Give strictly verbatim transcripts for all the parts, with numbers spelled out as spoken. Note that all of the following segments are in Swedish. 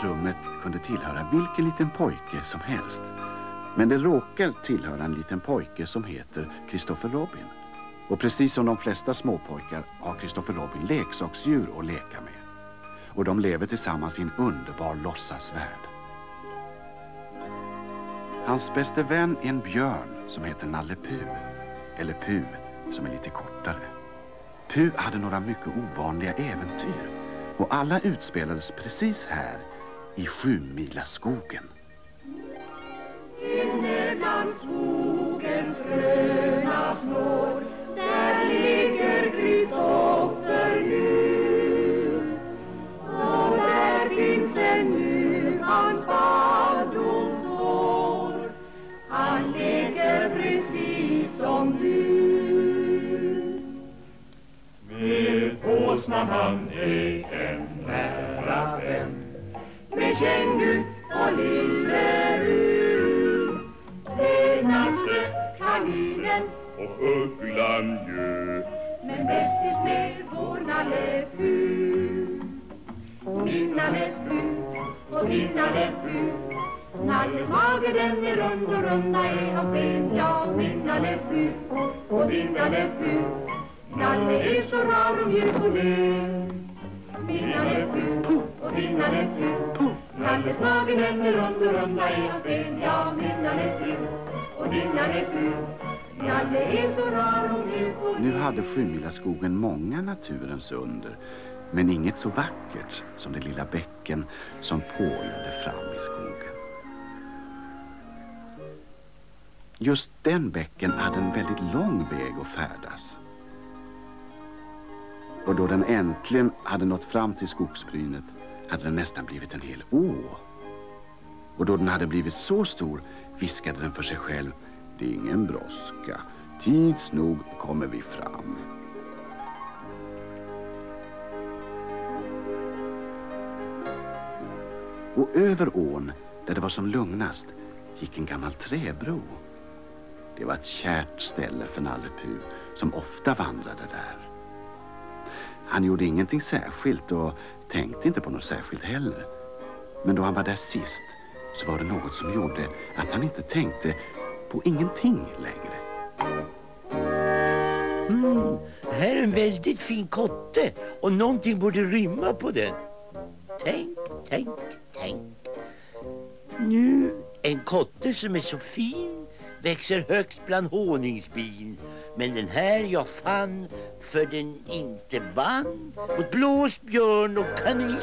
rummet kunde tillhöra vilken liten pojke som helst. Men det råkar tillhöra en liten pojke som heter Christopher Robin. Och precis som de flesta småpojkar har Christopher Robin leksaksdjur att leka med. Och de lever tillsammans i en underbar låtsasvärld. Hans bästa vän är en björn som heter Nalle Puh. Eller Puh som är lite kortare. Puh hade några mycket ovanliga äventyr. Och alla utspelades precis här i Sjumilaskogen. Inne bland skogens gröna snår, där ligger Kristoffer nu. Och där finns ännu hans barndomsår. Han leker precis som du. Med åsnan han är en nära vän, med Kängu och Lillerud, med Nasse, kaninen och Ugglan Jö, men bästis med vår Nalle Puh. Min Nalle Puh och din Nalle Puh, Nalles mage den är rund och runda är hans ben. Ja, min Nalle Puh och din Nalle Puh, Nalle är så rar och mjuk och len. Min Nalle Puh och din Nalle Puh, Nalles mage den är rund och runda är hans ben. Ja, min Nalle Puh och din Nalle Puh, Nalle är så rar och mjuk och len. Nu hade Sjumilaskogen många naturens under, men inget så vackert som det lilla bäcken som pålade fram i skogen. Just den bäcken hade en väldigt lång väg att färdas. Och då den äntligen hade nått fram till skogsbrynet hade den nästan blivit en hel å. Och då den hade blivit så stor viskade den för sig själv: det är ingen brådska, tids nog kommer vi fram. Och över ån, där det var som lugnast, gick en gammal träbro. Det var ett kärt ställe för Nalle Puh, som ofta vandrade där. Han gjorde ingenting särskilt och tänkte inte på något särskilt heller. Men då han var där sist så var det något som gjorde att han inte tänkte på ingenting längre. Mm, det här är en väldigt fin kotte och någonting borde rymma på den. Tänk, tänk, tänk. Nu, en kotte som är så fin växer högt bland honungsbin. Men den här jag fann för den inte vann mot blåst, björn och kanin.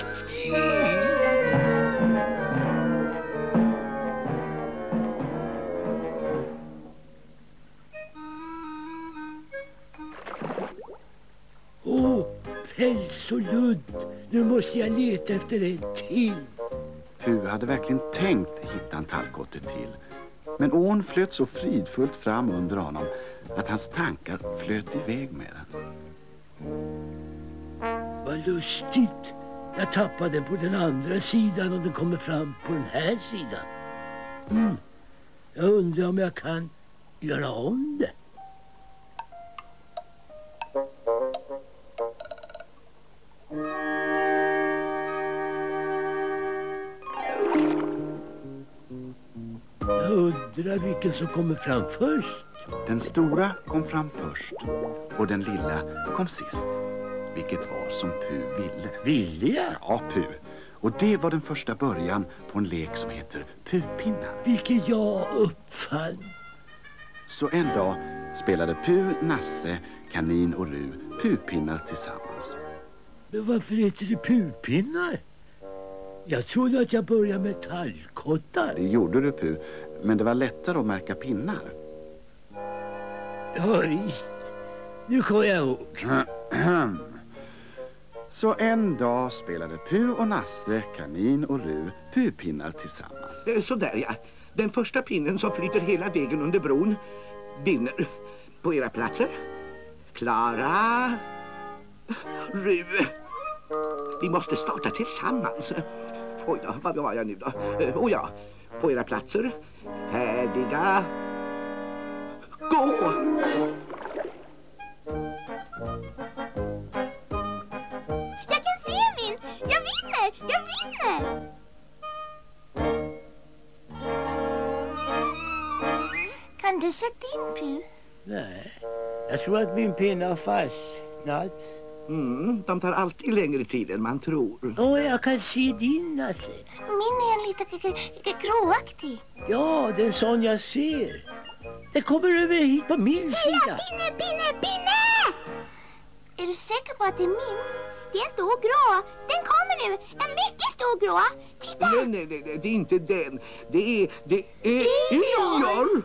Åh, oh, päls och ludd. Nu måste jag leta efter en till. Puh hade verkligen tänkt hitta en tallkotte till. Men ån flöt så fridfullt fram under honom att hans tankar flöt iväg med den. Vad lustigt. Jag tappade den på den andra sidan och den kommer fram på den här sidan. Mm. Jag undrar om jag kan göra om det. Jag undrar vilken som kommer fram först. Den stora kom fram först och den lilla kom sist. Vilket var som Puh ville. Ville jag? Ja, Puh. Och det var den första början på en lek som heter Puhpinnar. Vilket jag uppfann. Så en dag spelade Puh, Nasse, kanin och Ru Puhpinnar tillsammans. Men varför heter det Puhpinnar? Jag trodde att jag började med tallkottar. Det gjorde du, Puh. Men det var lättare att märka pinnar. Ja, visst. Nu kommer jag ihåg. Så en dag spelade Puh och Nasse, kanin och Ru Puhpinnar tillsammans. Så där, ja. Den första pinnen som flyter hela vägen under bron vinner. På era platser. Klara. Ru. Vi måste starta tillsammans. Oj då, vad var jag nu då? Oh ja, på era platser. Färdiga. Gå! Jag kan se min! Jag vinner! Jag vinner! Kan du sätta in, Pu? Nej, jag tror att min pinne har fastnat. Mm, de tar alltid längre tid än man tror. Åh, oh, jag kan se din, Nasse. Min är lite gråaktig. Ja, det är sån jag ser. Det kommer över hit på min sida. Ja, pinne, pinne, pinne! Är du säker på att det är min? Det är en stor grå. Den kommer nu. En mycket stor grå. Titta! Nej, nej, nej, nej, det är inte den. Det är... Det är... Ior!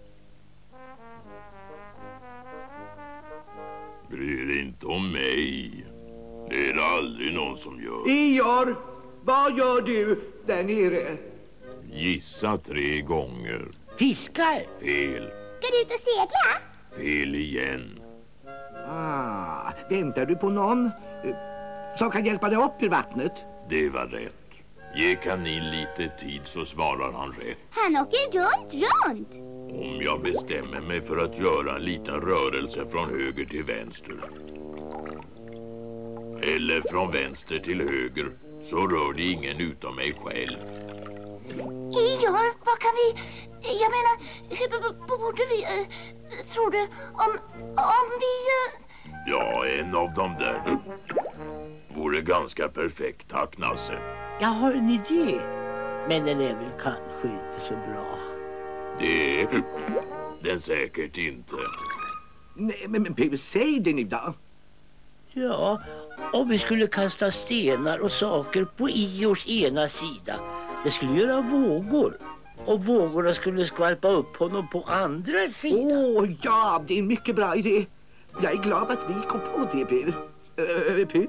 Bryr dig inte om mig. Det är det aldrig någon som gör. Ior! Vad gör du där nere? Gissa tre gånger. Fiskar. Fel. Ska du ut och segla? Fel igen. Ah, väntar du på någon eh, som kan hjälpa dig upp ur vattnet? Det var rätt. Ge kanin lite tid så svarar han rätt. Han åker runt, runt. Om jag bestämmer mig för att göra en liten rörelse från höger till vänster. Eller från vänster till höger, så rör det ingen utom mig själv. Ior, vad kan vi... Jag menar, hur b- b- borde vi... Uh, tror du, om, om vi... Uh... Ja, en av dem där vore ganska perfekt, tack Nasse. Jag har en idé. Men den är väl kanske inte så bra. Det är den säkert inte. Nej, men, men Pu, säg det nu då. Ja, om vi skulle kasta stenar och saker på Iors ena sida. Det skulle göra vågor. Och vågorna skulle skvalpa upp honom på andra sidan. Åh, oh, ja, det är en mycket bra idé. Jag är glad att vi kom på det, Pu. Uh, Pu?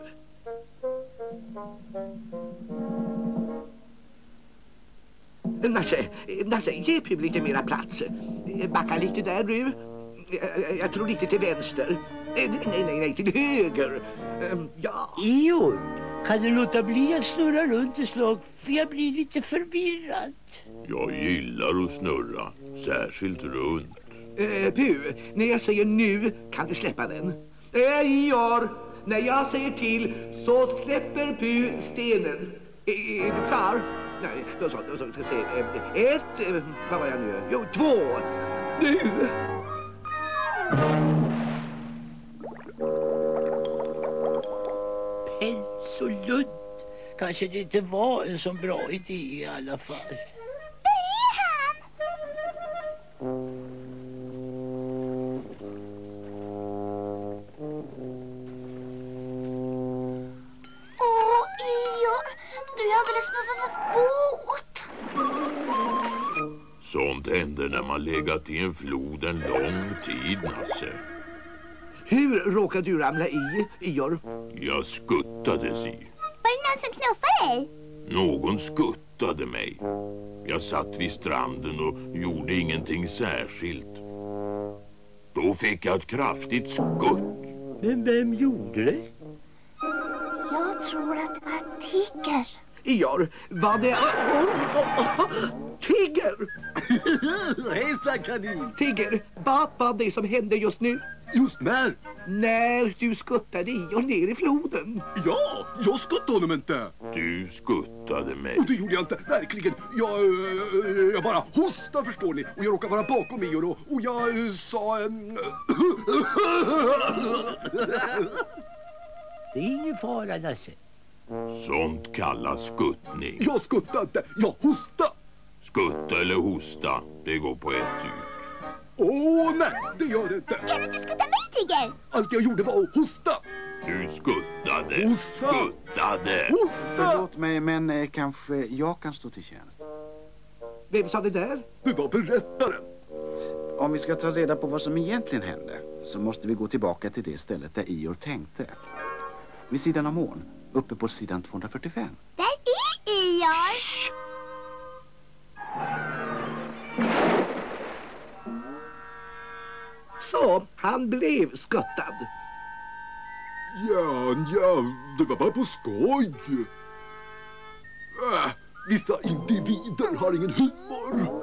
Nasse, Nasse, ge Pu lite mera plats. Backa lite där nu. Jag, jag tror lite till vänster. Nej, nej, nej, nej, till höger. Um, ja. Ior, kan du låta bli att snurra runt ett slag? För jag blir lite förvirrad. Jag gillar att snurra, särskilt runt. Uh, Pu, när jag säger nu kan du släppa den. Uh, Ior, när jag säger till så släpper Pu stenen. Är, är du klar? Nej, då så, då så, ska se. Ett, uh, vad var jag nu? Jo, två. Nu! Päls och ludd. Kanske det inte var en så bra idé i alla fall. Där är han! Åh, Ior, du är alldeles för våt. Sånt händer när man legat i en flod en lång tid, Nasse. Hur råkade du ramla i, Ior? Jag skuttades i. Var det någon som knuffade dig? Någon skuttade mig. Jag satt vid stranden och gjorde ingenting särskilt. Då fick jag ett kraftigt skutt. Men vem gjorde det? Jag tror att det var Tiger. Ior, var det... Oh, oh, oh, oh. Tiger! Hejsan kanin! Tiger, vad var det som hände just nu? Just när? När du skuttade Ior ner i floden. Ja, jag skuttade honom inte. Du skuttade mig. Och det gjorde jag inte, verkligen. Jag, äh, jag bara hostade, förstår ni. Och jag råkade vara bakom Ior och, och jag äh, sa... Äh, Det är ingen fara, Nasse. Sånt kallas skuttning. jag skuttade inte, jag hostade. Skutta eller hosta, det går på ett ut. Åh nej, det gör det inte. Kan du inte skutta mig, Tiger? Allt jag gjorde var att hosta. Du skuttade. Hosta. Skuttade. Hosta! Förlåt mig, men eh, kanske jag kan stå till tjänst. Vem sa det där? Det var berättaren. Om vi ska ta reda på vad som egentligen hände så måste vi gå tillbaka till det stället där Ior tänkte. Vid sidan om ån, uppe på sidan tvåhundrafyrtiofem. Där är Ior. Så, han blev skuttad. Ja, ja, det var bara på skoj. Äh, vissa individer har ingen humor.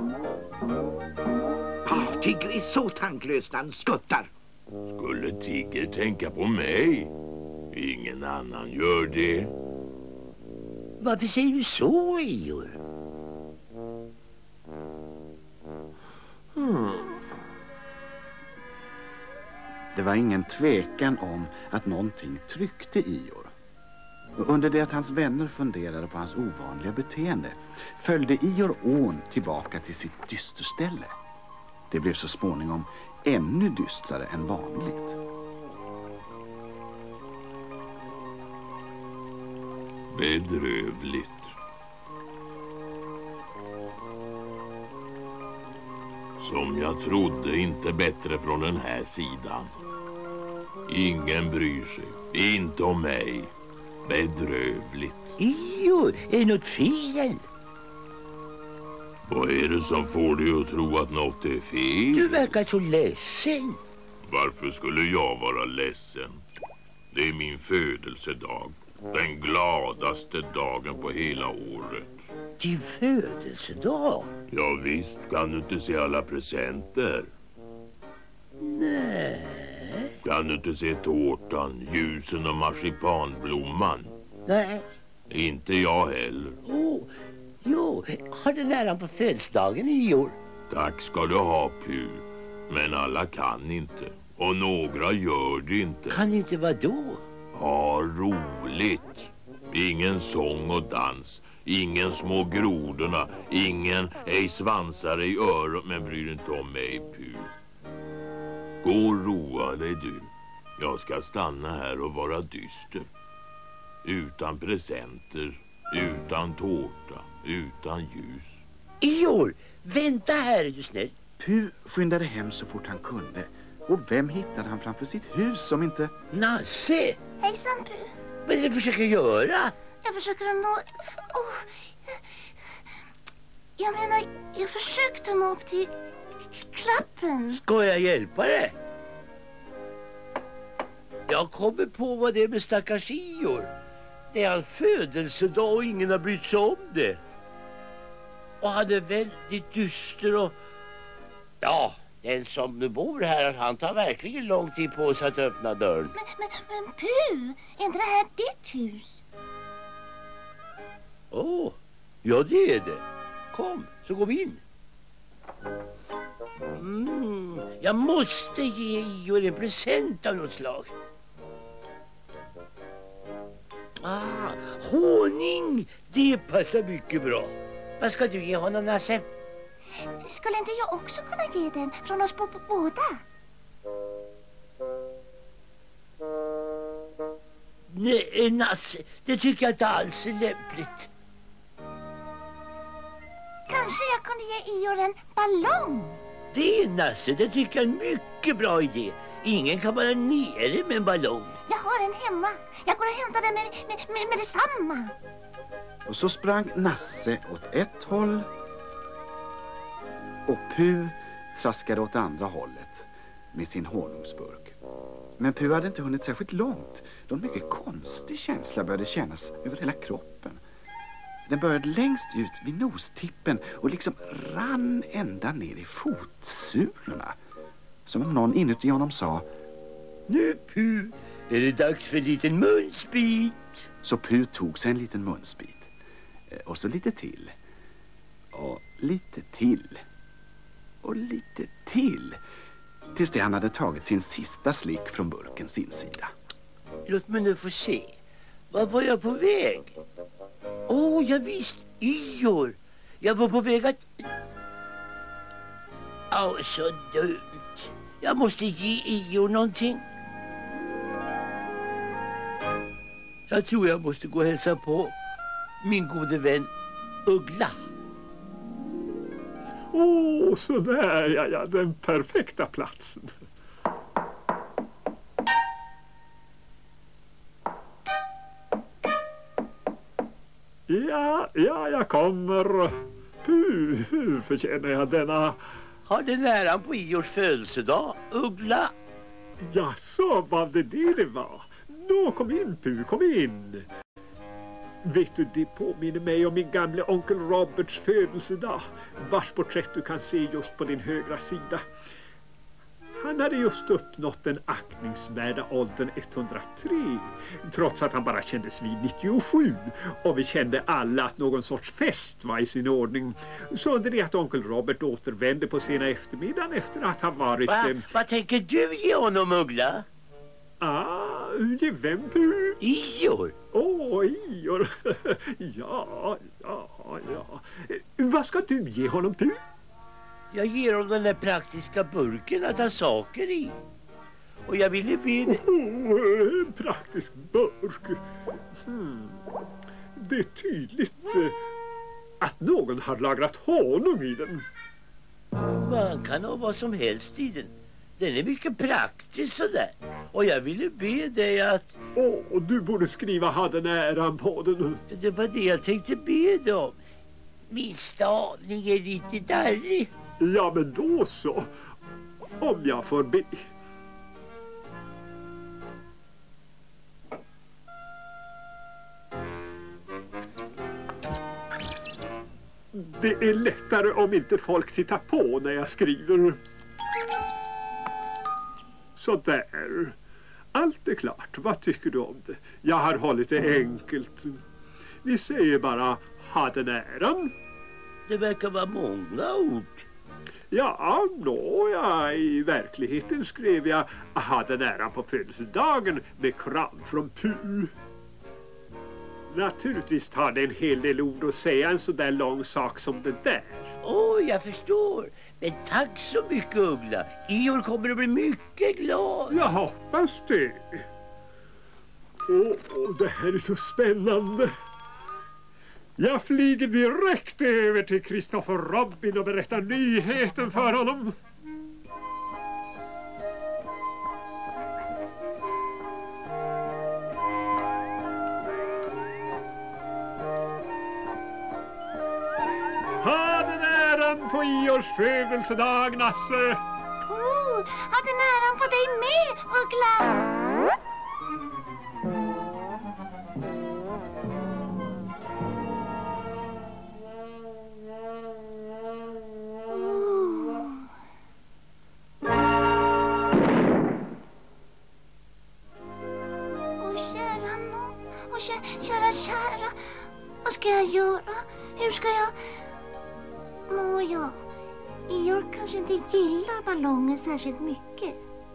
Ah, Tiger är så tanklös när han skuttar. Skulle Tiger tänka på mig? Ingen annan gör det. Varför säger du så, Ior? Hmm. Det var ingen tvekan om att någonting tryckte Ior. Och under det att hans vänner funderade på hans ovanliga beteende följde Ior ån tillbaka till sitt dysterställe. Det blev så småningom ännu dystrare än vanligt. Bedrövligt. Som jag trodde, inte bättre från den här sidan. Ingen bryr sig, inte om mig. Bedrövligt. Ior, är det något fel? Vad är det som får dig att tro att något är fel? Du verkar så ledsen. Varför skulle jag vara ledsen? Det är min födelsedag. Den gladaste dagen på hela året. Din födelsedag? Ja visst, kan du inte se alla presenter? Nej. Kan du inte se tårtan, ljusen och marsipanblomman? Nej. Inte jag heller. Oh, jo, har du nära på födelsedagen i år? Tack ska du ha, Pu. Men alla kan inte. Och några gör det inte. Kan inte vad då? Ha roligt. Ingen sång och dans. Ingen små grodorna. Ingen ej svansar i öron. Men bryr inte om mig, Pu. Gå och roa dig du. Jag ska stanna här och vara dyster. Utan presenter. Utan tårta. Utan ljus. Ior, vänta här är du snäll. Pu skyndade hem så fort han kunde. Och vem hittade han framför sitt hus som inte... Nasse! Hejsan, Pu. Vad är det du försöker göra? Jag försöker nå... Oh. Jag menar, jag försökte nå upp till klappen. Ska jag hjälpa dig? Jag kommer på vad det är med stackars Ior. Det är hans födelsedag och ingen har brytt sig om det. Och han är väldigt dyster och... Ja, den som nu bor här, han tar verkligen lång tid på sig att öppna dörren. Men, men, men Pu, är inte det här ditt hus? Åh, oh, ja det är det. Kom, så går vi in. Mm, jag måste ge Ior en present av något slag. Ah, honung, det passar mycket bra. Vad ska du ge honom, Nasse? Skulle inte jag också kunna ge den från oss på, på båda? Nej, Nasse, det tycker jag inte alls är lämpligt. Kanske jag kunde ge Ior en ballong. Det, Nasse, det tycker jag är en mycket bra idé. Ingen kan vara nere med en ballong. Jag har en hemma. Jag går och hämtar den med, med, med, med detsamma. Och så sprang Nasse åt ett håll och Pu traskade åt andra hållet med sin honungsburk. Men Pu hade inte hunnit särskilt långt då en mycket konstig känsla började kännas över hela kroppen. Den började längst ut vid nostippen och liksom rann ända ner i fotsulorna. Som om någon inuti honom sa: Nu, Pu, är det dags för en liten munsbit. Så Pu tog sig en liten munsbit. Och så lite till. Och lite till. Och lite till. Tills det han hade tagit sin sista slick från burkens insida. Låt mig nu få se. Var var jag på väg? Åh, oh, jag visst, Ior. Jag var på väg att... Åh, oh, så dumt. Jag måste ge Ior någonting. Jag tror jag måste gå och hälsa på min gode vän Uggla. Åh, oh, så där, ja, ja, den perfekta platsen. Ja, ja, jag kommer. Puh, hur förtjänar jag denna? Har det nära på Iors födelsedag, Uggla? Ja, så var det det det var. Nå, kom in, Puh, kom in. Vet du, det påminner mig om min gamle onkel Roberts födelsedag, vars porträtt du kan se just på din högra sida. Han Han hade just uppnått den aktningsvärda åldern etthundratre, trots att han bara kändes vid nittiosju, och vi kände alla att någon sorts fest var i sin ordning. Så under det att onkel Robert återvände på sena eftermiddagen efter att ha varit... Va? Eh... Vad tänker du ge honom, Uggla? Ah, ge vem, Pu? Ior. Åh, oh, Ior. ja, ja, ja. Vad ska du ge honom, Pu? Jag ger honom den där praktiska burken att ha saker i. Och jag ville be dig... Oh, en praktisk burk. Hmm. Det är tydligt eh, att någon har lagrat honung i den. Man kan ha vad som helst i den. Den är mycket praktisk sådär. Och jag ville be dig att... Åh, oh, du borde skriva hade äran på den. Det var det jag tänkte be dig om. Min stavning är lite darrig. Ja, men då så. Om jag får be. Det är lättare om inte folk tittar på när jag skriver. Så där. Allt är klart. Vad tycker du om det? Jag har hållit det enkelt. Vi säger bara ha den äran. Det verkar vara många ord. Ja, nå ja, i verkligheten skrev jag ha den äran på födelsedagen med kram från Pu. Naturligtvis tar det en hel del ord att säga en så där lång sak som det där. Åh, oh, jag förstår. Men tack så mycket, Uggla. Ior kommer att bli mycket glad. Jag hoppas det. Åh, oh, det här är så spännande. Jag flyger direkt över till Christopher Robin och berättar nyheten för honom. Ha den äran på Iors födelsedag, Nasse. Oh, ha den äran på dig med, Uggla. Kära, kära, vad ska jag göra? Hur ska jag... Nåja, Ior kanske inte gillar ballonger särskilt mycket.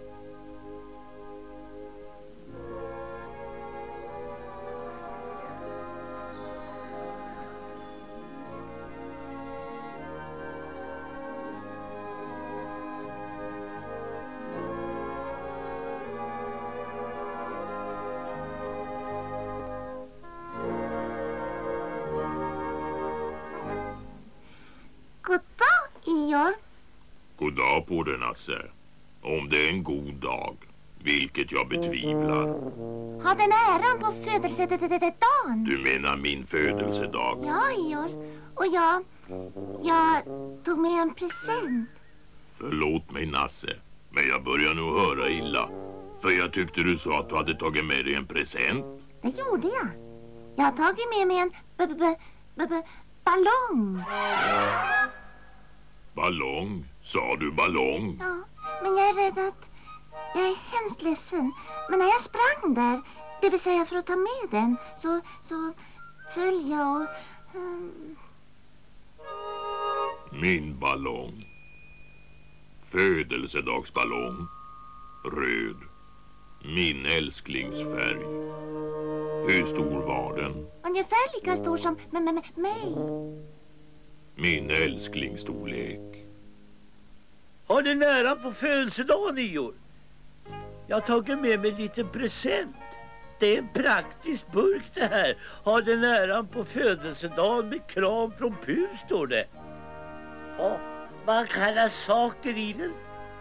Ior. God dag på dig, Nasse. Om det är en god dag, vilket jag betvivlar. Ha den äran på födelsedagen. Du menar min födelsedag? Ja, Ior. Och jag... Jag tog med en present. Förlåt mig, Nasse. Men jag börjar nog höra illa. För jag tyckte du sa att du hade tagit med dig en present. Det gjorde jag. Jag har tagit med mig en b -b -b -b ballong. Ballong? Sa du ballong? Ja, men jag är rädd att... Jag är hemskt ledsen. Men när jag sprang där, det vill säga för att ta med den, så, så föll jag och... Um... Min ballong. Födelsedagsballong. Röd. Min älsklingsfärg. Hur stor var den? Ungefär lika stor som med, med, med mig. Min älsklingsstorlek. Har ni nära på födelsedagen, Ior? Jag har tagit med mig en liten present. Det är en praktisk burk det här. Har den äran på födelsedagen med kram från Pu, står det. Ja, man kan ha saker i den.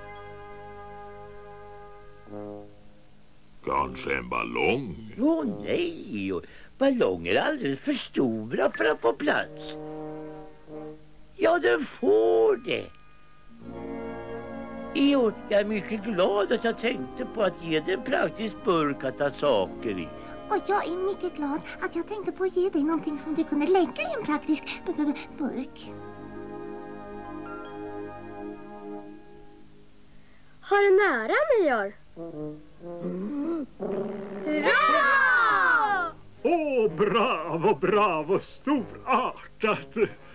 Kanske en ballong? Jo, nej. Ballonger är alldeles för stora för att få plats. Ja, den får det. Ior, jag är mycket glad att jag tänkte på att ge dig en praktisk burk att ha saker i. Och jag är mycket glad att jag tänkte på att ge dig någonting som du kunde lägga i en praktisk burk. Har en ära ni gör. Hurra! Åh, oh, bravo, bravo, storartat.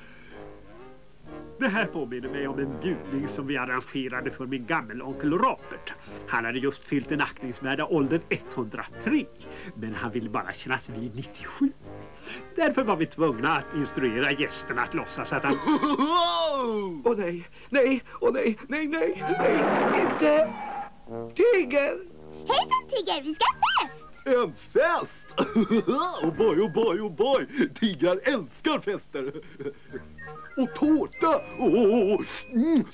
Det här påminner mig om en bjudning som vi arrangerade för min gammelonkel Robert. Han hade just fyllt den aktningsvärda åldern etthundratre, men han ville bara kännas vid nittiosju. Därför var vi tvungna att instruera gästerna att låtsas att han... Åh oh, nej, nej, åh oh, nej, nej, nej, nej, inte! Tiger! Hejsan Tiger, vi ska ha fest! En fest! Oh boy, oh boy, oh boy! Tigrar älskar fester! Och tårta! Oh. Mm.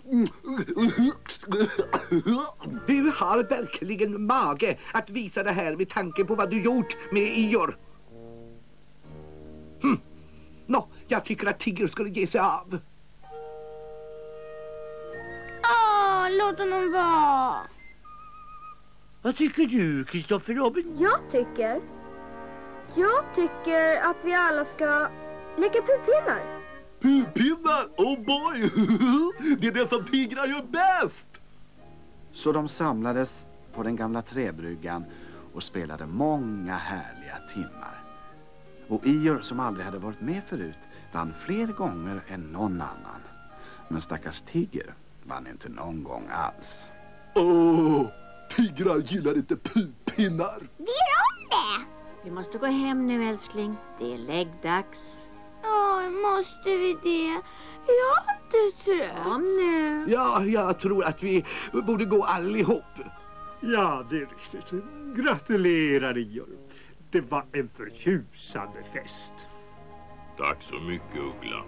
Du har verkligen mage att visa det här med tanke på vad du gjort med Ior. Hm. Nå, jag tycker att Tiger skulle ge sig av. Åh, låt honom vara. Vad tycker du, Kristoffer Robin? Jag tycker... Jag tycker att vi alla ska leka pupinnar. Pupinnar? Oh boy! Det är det som tigrar gör bäst! Så de samlades på den gamla träbryggan och spelade många härliga timmar. Och Ior, som aldrig hade varit med förut, vann fler gånger än någon annan. Men stackars Tiger vann inte någon gång alls. Åh, oh, tigrar gillar inte pupinnar. Vi gör om det! Vi måste gå hem nu, älskling. Det är läggdags. Åh, måste vi det? Jag är inte trött. Kom nu. Ja, jag tror att vi borde gå allihop. Ja, det är riktigt. Gratulerar, Ior. Det var en förtjusande fest. Tack så mycket, Uggla.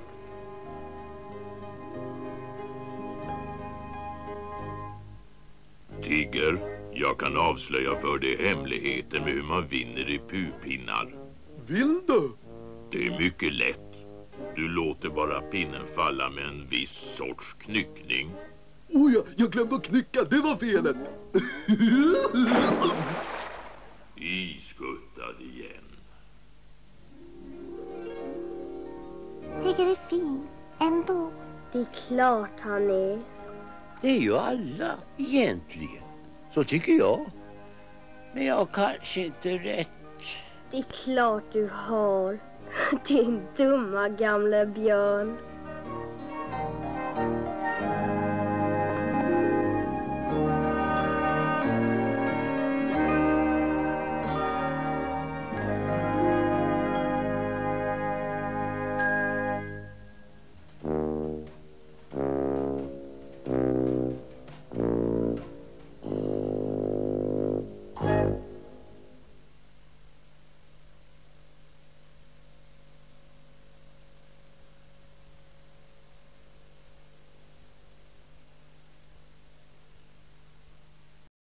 Tiger, jag kan avslöja för dig hemligheten med hur man vinner i pupinnar. Vill du? Det är mycket lätt. Du låter bara pinnen falla med en viss sorts knyckning. Oh ja, jag glömde att knycka, det var felet. Iskuttad igen. Tiger är fin, ändå. Det är klart han är. Det är ju alla egentligen. Så tycker jag. Men jag har kanske inte rätt. Det är klart du har. Din dumma gamla björn.